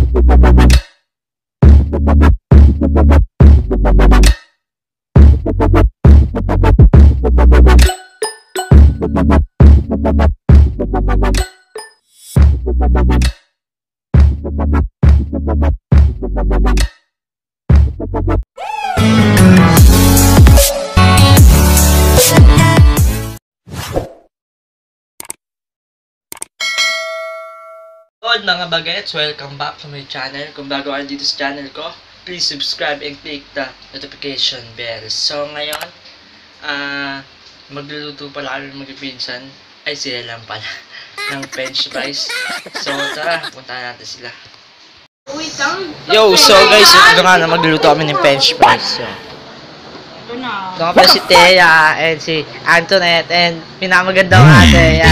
Good mga bagets, welcome back to my channel. Kung bago kayo dito sa channel ko, please subscribe and click the notification bell. So ngayon, magluluto pala kami magpipinsan. Ay sila lang pala ng french fries. So tara, puntahan natin sila. Yo, so guys, ito nga na magluluto kami ng french fries. So, ito nga pala si Thea and si Antoinette and pinamagandang ate.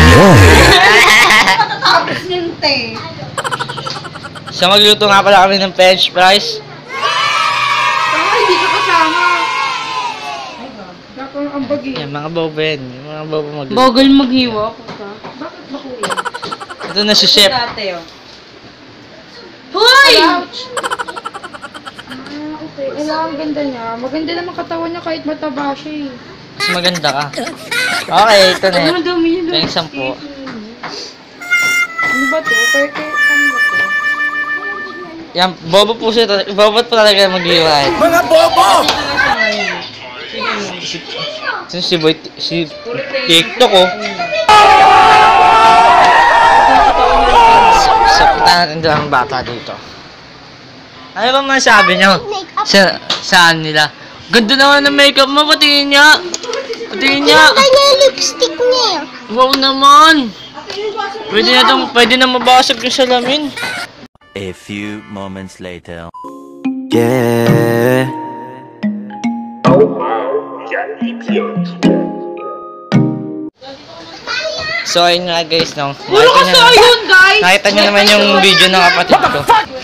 So magluto nga pala kami ng french fries. Hindi ka kasama. Dapat ang bagi. Yan, mga boben. Yung mga boben magluto. Bogol maghiwa ko ka. Bakit ba kuya? Ito na si chef. Hoy! Okay. Ang ganda niya. Maganda naman katawan niya kahit mataba siya eh. Mas maganda ka. Okay, ito na. Ano dumi yun? Ito yung 10. Ano ba to? Pwede, ano ba to? Yan, bobo po siya. Bobo po talaga mag-iway. Mga bobo! Si Boy, si TikTok oh. So, punta natin doon ang bata dito. Ano ba masabi niyo? Saan nila? Ganda naman ng makeup mo, patingin niya. Patingin niya. Kanya lipstick niya. Wow naman. Pwede na mabasag yung salamin. A few moments later. Yeah. So ayun nga guys, no. Puro ka sa yun, guys! Nakita nyo naman yung video ng kapatid ko.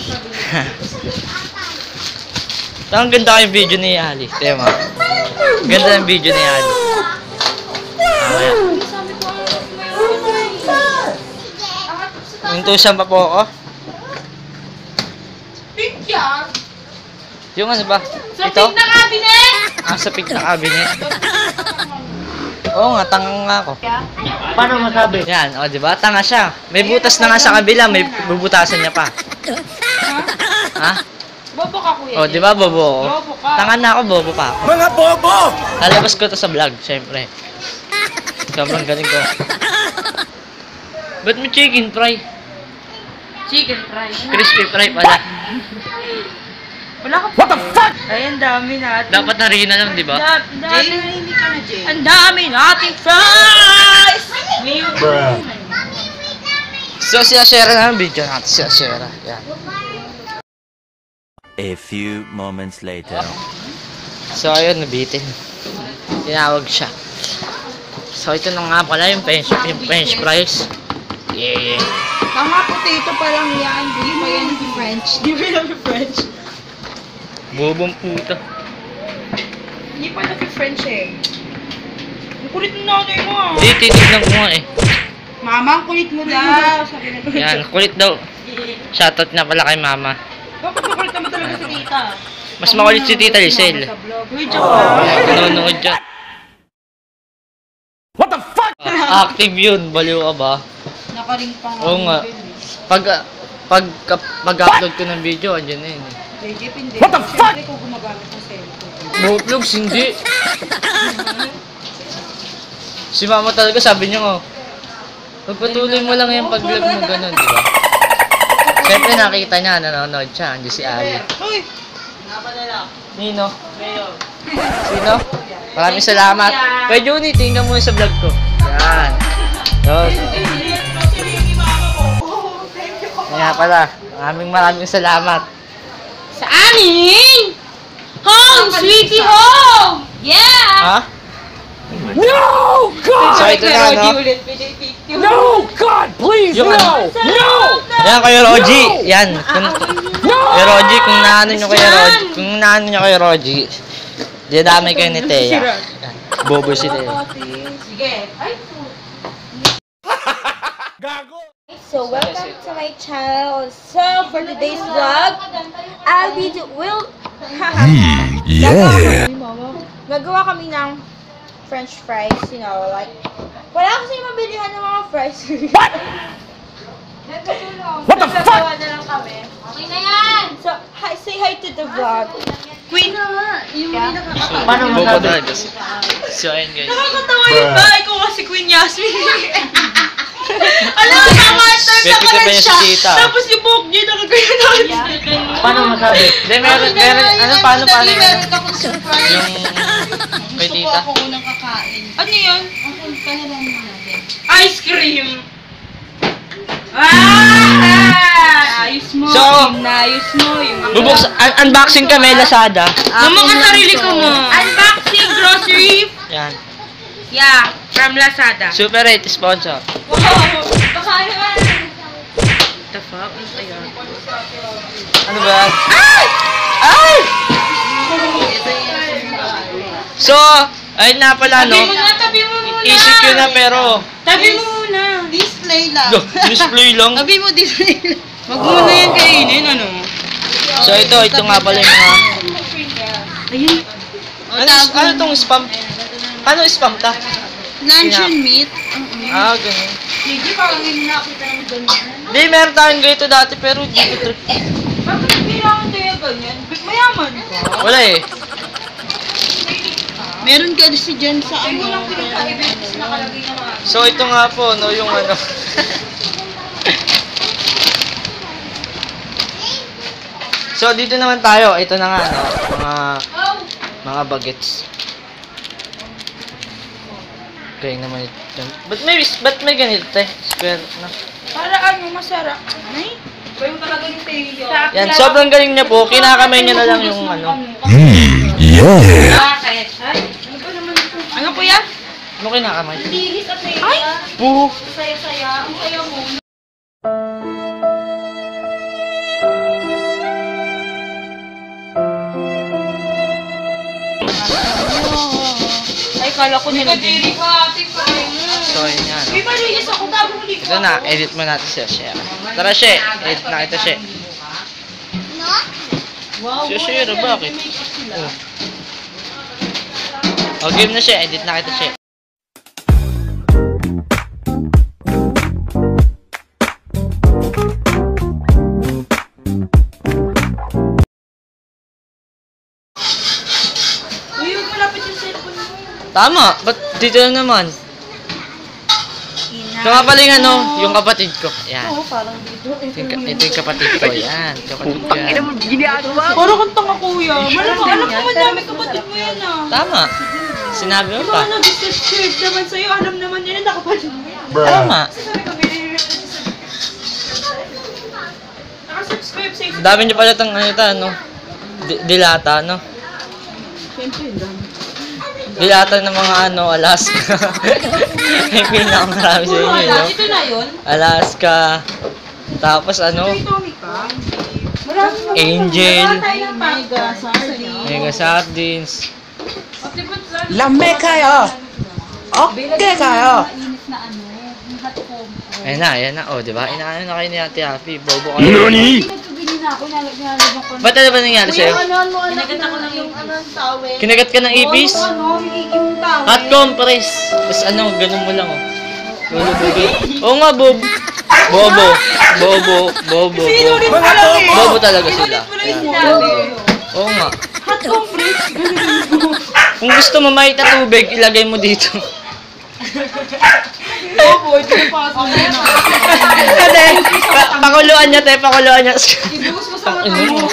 Ang ganda yung video ni Ali. Tema. Ganda ng video ni Ali. Intusan pa po ako. Pink yan! Yung ano ba? Sa Ito? pink na cabinet! Sa pink na cabinet. Oo nga, tanga nga ako. Paano masabi? Yan, o diba? Tanga siya. May butas na nga sa kabila, may bubutasan niya pa. Ha? Bobo ka kuya. O diba, bobo? Bobo ka. Tanga na ako, bobo pa ako. Mga bobo! Lalabas ko to sa vlog, syempre. Sobrang galing ko. Ba't may chicken fry? Chicken fry. Crispy fry pala. Wala ka. What the fuck? Ay, ang dami natin. Dapat narinig na lang, di ba? Hindi ka na, Jay. Ang dami nating fries! So, share na ang video natin. Share. Yan. A few moments later. So, ayun, nabitin. Tinawag siya. So, ito na nga pala yung french fries. Yeah. Tama, potato pa lang yan. Hindi pa yan yung French. Hindi pa yan yung French. Bobong puta. Hindi pa yan yung French eh. Ang kulit ng nanay mo ah. Hindi, titignan ko nga eh. Mama, ang kulit mo daw. Sabi na kulit. Yan, kulit daw. Shoutout na pala kay mama. Bakit makulit naman talaga si tita? Mas makulit si Tita Lisel. Uy, joke lang. Nanonood dyan. What the fuck? Active yun, baliw ka ba? Nakaring pa nga. Oo nga. Pag-upload ko ng video, andyan na yun eh. JJ, hindi. What the fuck? Siyempre kung gumagamit ng cellphone. Vlogs, hindi. Si mama talaga sabi niya nga, pagpatuloy mo lang yung pag-vlog mo ganun, di ba? Siyempre nakita niya, nanonood siya, andyan si Ali. Uy! Nino? Sino? Maraming salamat. Kay Juni, tingnan mo sa vlog ko. Yan. Yun. Kaya pala, maraming salamat. Sa amin! Home, sweetie home! Yeah! Ha? No! God! So ito na, no? No! God, please, Yung no! No! Yan, Kuya Roji. Yan. Kuya Roji, kung naano nyo kay Roji, dinamay kayo ni Thea. Yan. Bobo si Thea. Sige. Ay, Gago! So welcome to my channel. So for today's vlog, gagawa kami ng French fries, you know, like wala kasi mabilihan ng mga fries. What the fuck? Na lang kami. Okay na yan. So say hi to the vlog. Queen. Paano mo sabi? So ayun guys. Nakakatawa yun ba? Ikaw kasi Queen Yasmin. Alam mo, nakamantar na pala siya. Tapos yung buhok niya nakagano'n. Paano masabi? Hindi, meron, paano yung Meron akong surprise. kay Gusto ko tita? ako unang kakain. Ano yun? Ang panirahan natin. Ice cream. Ah! Ayos mo. So, Ayos mo. unboxing kami, Lazada. Sarili ko mo. Unboxing grocery. Yan. Yeah, from Lazada. Super 8 sponsor. Wow! Baka naman. The fuck? Ano sa'yo? Ano ba? Ay! Ay! So, ayun na pala, no? Tabi mo muna. ECQ na pero... Tabi mo muna. Display lang. Display lang. Sabi mo display lang. Wag mo na yan kainin, ano? So, ito nga pala yung mga... Ayun. Ano tong spam? Ano spam ta? Luncheon meat. Ah, ganun. Hindi, parang hindi nakita ng ganyan. Hindi, meron tayong ganito dati pero hindi ko trip. Bakit kailangan tayo ganyan? Mayaman ka. Wala eh. Meron ka kasi dyan sa Ay, ano. walang pinagkaibigan kasi nakalagay na mga. So, ito nga po, no, yung ano. So, dito naman tayo. Ito na nga, no, mga bagets. Kaya naman ito. Ba't may ganito, eh? Square, no? Para ano, masarap. Ay? Ito yung talaga yung tayo. Yan, sobrang galing niya po. Kinakamay niya na lang yung ano. Bakit? Ay, ano ba naman ito? Ano kuya? Ano kinakamay? Dilis at tayo. Ay! Puh! Saya-saya. Ang saya mo. Ay, kala ko nilagay. So, yun nga, no? May malinis ako bago muli ko. Ito na, edit mo natin siya, share. Tara, She. Edit na kita, She. Wow, Share, bakit? Oh, game na siya. Edit na kita, She. Uy, huwag malapit yung cellphone mo. Tama. Ba't dito na naman? Ito nga pala yung ano, yung kapatid ko. Yan. Oo, parang dito. Ito yung kapatid ko. Yan. Kapatid ko yan. Parang kang tanga kuya. Alam ko madami kapatid mo yan ah. Tama. Sinabi mo Diba pa. nag-subscribe naman sa'yo? Alam naman yan na kapatid mo yan. Tama. Sabi ko, nakasubscribe sa'yo. Dami niyo pala itong ano ito, ano? Dilata, no? Siyempre, dami. Dilata ng mga ano, Alaska. May pinakamarami sa inyo, no? Ito na yun? Alaska. Tapos ano? Ito, Tomika. Marami na. Angel. Wala tayo ng Mega sardine. Mega sardines. Lame kayo! Okay kayo! Ayan na. O, diba? Inaano na kayo ni Ate Happy. Bobo kayo. NANI? Ba't ano ba nangyari sa'yo? Kinagat ako lang yung towel. Kinagat ka ng ipis? Ano, higiging tao. Hot compress. Tapos ano, ganun mo lang, oh. Lulubugan. Oo nga, Bob. Bobo. Sinulit mo lang eh. Bobo talaga sila. Sinulit mo lang yung sinabi. Oo nga. Hot compress. Kung gusto mo mahita tubig, ilagay mo dito. Bobo, ito yung pasok mo na. Ate, pakuluan niya, te. Pakuluan niya. Ibuhos mo sa mata mo.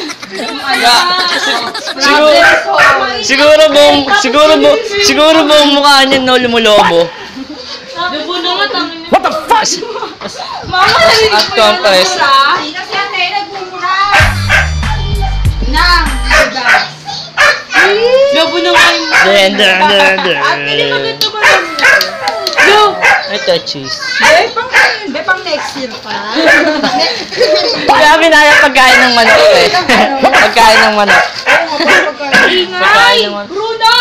Siguro buong mukha niya no lumulobo. Dubo na nga, tangin na. What the fuck? Mama, narinig Hot mo compress. yun. Kasi ate, nagmumura. Nang, guys. Lobo na nga yung Den. Ate, di maganda ba lang yun? Ito, cheese. Pang next year pa. Kaya binaya pagkain ng manok, eh. Pagkain ng manok. Pagkain ng manok. Bruno!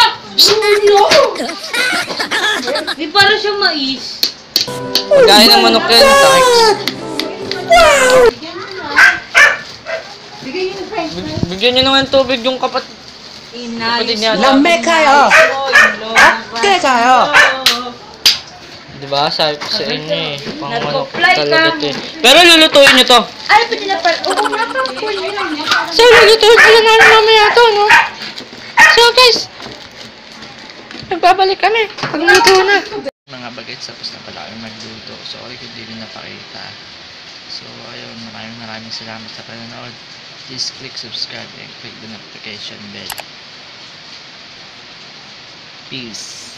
Di para siyang mais. Pagkain ng manok yan, takik. Bigyan niyo naman tubig yung kapatid niya. lamig kayo. Okay kayo. Diba? Sabi ko sa inyo eh. Pang ano talaga to eh. Pero lulutuin niyo to. Ay, pwede na pala. Oo, napapul yun. So, lulutuin pala namin mamaya to, no? So, guys. Nagbabalik kami. Pag luto na. Mga bagets, tapos na pala kami magluto. Sorry kung di rin napakita. So, ayun. Maraming salamat sa panonood. Please click subscribe and click the notification bell. Peace.